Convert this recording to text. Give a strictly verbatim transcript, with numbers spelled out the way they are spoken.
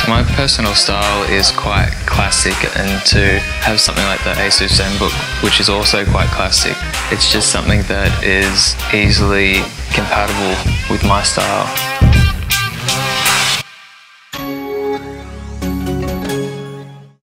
My personal style is quite classic, and to have something like the ASUS Zenbook, which is also quite classic, it's just something that is easily compatible with my style.